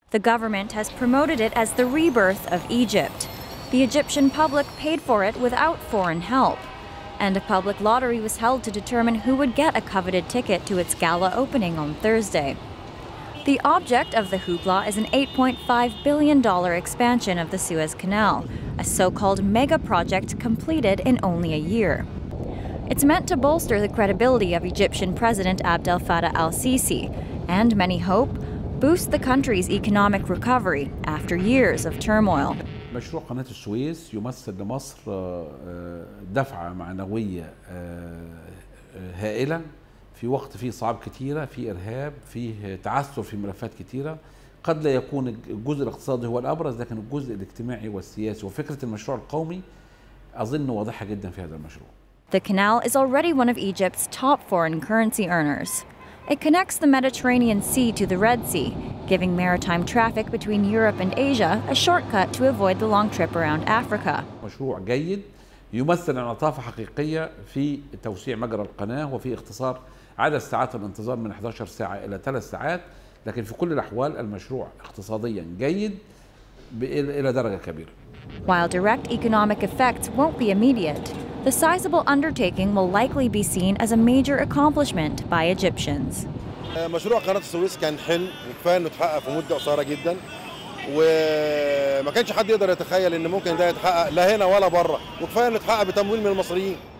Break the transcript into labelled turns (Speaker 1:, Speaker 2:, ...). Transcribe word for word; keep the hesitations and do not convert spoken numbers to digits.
Speaker 1: The government has promoted it as the rebirth of Egypt. The Egyptian public paid for it without foreign help, and a public lottery was held to determine who would get a coveted ticket to its gala opening on Thursday. The object of the hoopla is an eight point five billion dollars expansion of the Suez Canal, a so-called mega project completed in only a year. It's meant to bolster the credibility of Egyptian President Abdel Fattah al-Sisi, and many hope, boost the country's economic recovery after years of turmoil.
Speaker 2: مشروع قناة السويس يمثل لمصر دفعة معنوية هائلة في وقت فيه صعاب كتيرة، فيه إرهاب، فيه تعثر في ملفات كتيرة. قد لا يكون الجزء الاقتصادي هو الأبرز، لكن الجزء الاجتماعي والسياسي وفكرة المشروع القومي أظن واضحة جدا في هذا المشروع.
Speaker 1: The canal is already one of Egypt's top foreign currency earners. It connects the Mediterranean Sea to the Red Sea, giving maritime traffic between Europe and Asia a shortcut to avoid the long trip around Africa.
Speaker 2: مشروع جيد يمثل انعطافة حقيقية في توسيع مجرى القناة وفي اختصار عدد ساعات الانتظار من إحدى عشرة ساعة إلى ثلاث ساعات، لكن في كل الأحوال المشروع اقتصاديا جيد إلى درجة كبيرة.
Speaker 1: While direct economic effects won't be immediate, the sizable undertaking will likely be seen as a major accomplishment by Egyptians.
Speaker 3: مشروع قناة السويس كان حلم وكفاية إنه اتحقق في مدة قصيرة جدا، وما كانش حد يقدر يتخيل إن ممكن ده يتحقق لا هنا ولا بره، وكفاية إنه اتحقق بتمويل من المصريين.